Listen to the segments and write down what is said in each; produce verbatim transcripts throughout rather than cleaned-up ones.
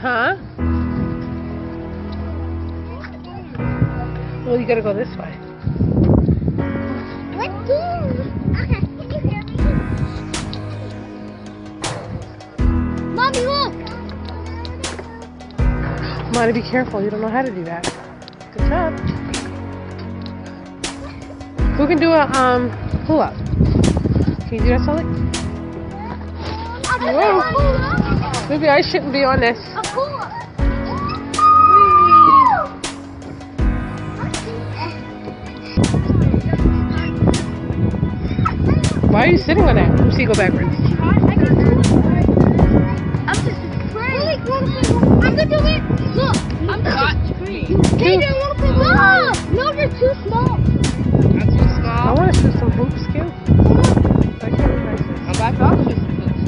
Huh? Well, you gotta go this way. What do? Okay, can you hear me? Mommy, look! Monty, be careful. You don't know how to do that. Good job. Who can do a um pull up? Can you do that, Sully? Whoa. Maybe I shouldn't be on this. A pull up. Why are you sitting on that? Let me see you go backwards. I'm just afraid. I'm gonna do it. Look, I'm not afraid. Hey, they're a little bit small. No, they're too small. That's too small. I want to shoot some hoops, Q. I can't realize this. I'm back off with some hoops.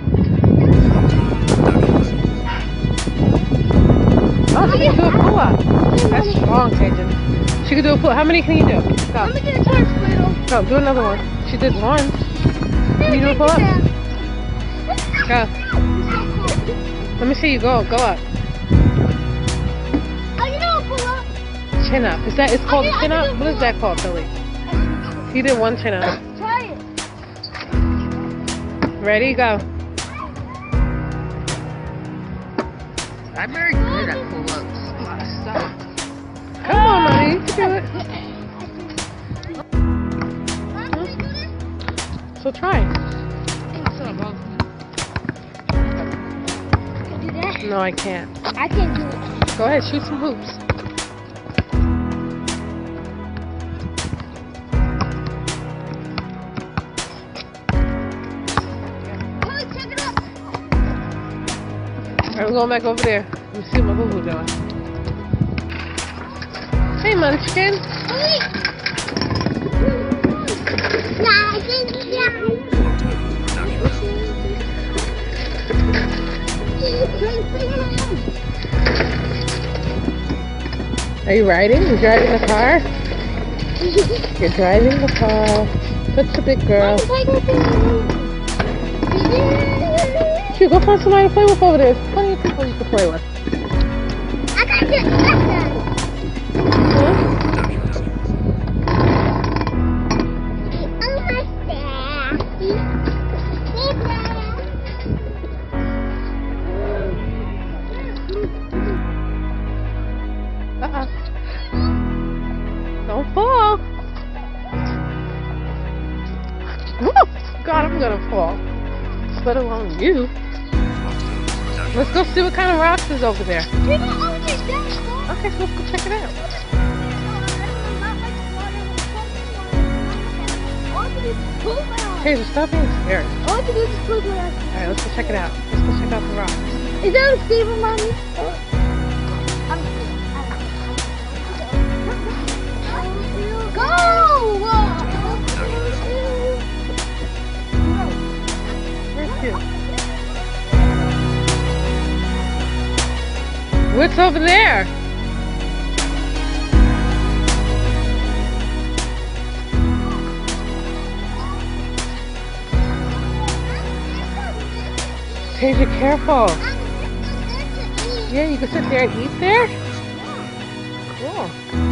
Oh, she can do a pull up. That's strong, Tajan. She can do a pull up. How many can you do? Go. I'm gonna get a charge squirtle. Go, do another one. She did one. Can you do a pull up? Go. Let me see you go. Go up. I can do a pull up. Chin up. Is that? It's called a chin up. What is that called, Billy? He did one chin up. Try it. Ready? Go. I'm very good at pull-ups. A lot of stuff. Come on, Monty. You can do it. So try. Can you do that? No, I can't. I can't do it. Go ahead, shoot some hoops. Chloe, check it up. Alright, we're going back over there. Let me see what my boo-boo doing. Hey, Munchkin. Are you riding? You're driving the car? You're driving the car. Such a big girl. Shoot, go find somebody to play with over there. There's plenty of people you can play with. I got this. Huh? Uh-uh. Don't fall. Woo! God, I'm gonna fall. Let alone you. Let's go see what kind of rocks is over there. You're not only that, though. Okay, so let's go check it out. Okay, just stop being scared. All I can do is just close my eyes. Alright, let's go check it out. Let's go check out the rocks. Is that a stable, Mommy? Go! Where's you? What's over there? Tasia, careful. Yeah, you can sit there and eat there? Cool.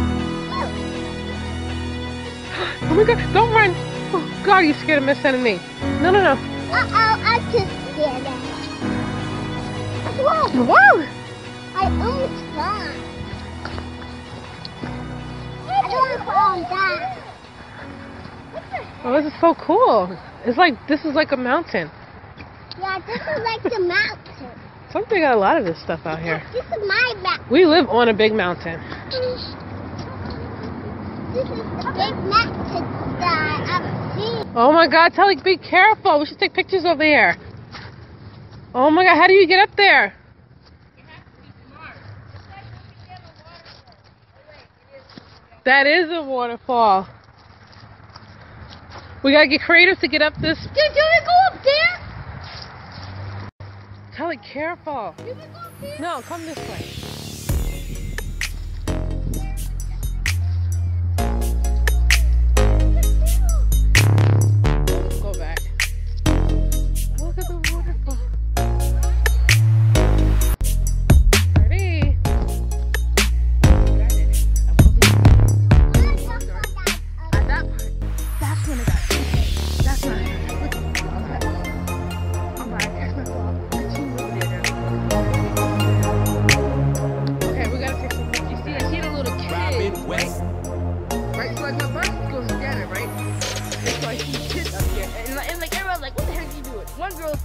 Oh my God, don't run. Oh God, you scared of Miss Enemy. No, no, no. Uh-oh, I just scared of it. Whoa! Whoa! I almost fell. I don't want to fall down. Oh, this is so cool. It's like, this is like a mountain. Yeah, this is like the mountain. Something got a lot of this stuff out here. This is my mountain. We live on a big mountain. This is the big mountain that I've seen. Oh my God, Telly, be careful. We should take pictures over here. Oh my God, how do you get up there? That is a waterfall. We gotta get creative to get up this. Dude, do we go up there? Telly, careful. Do we go up there? No, come this way. Go back. Look at the waterfall.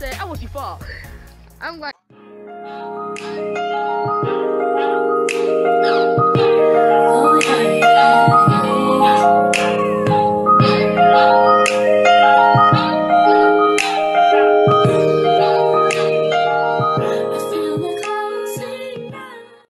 said, I want you fall. I'm like.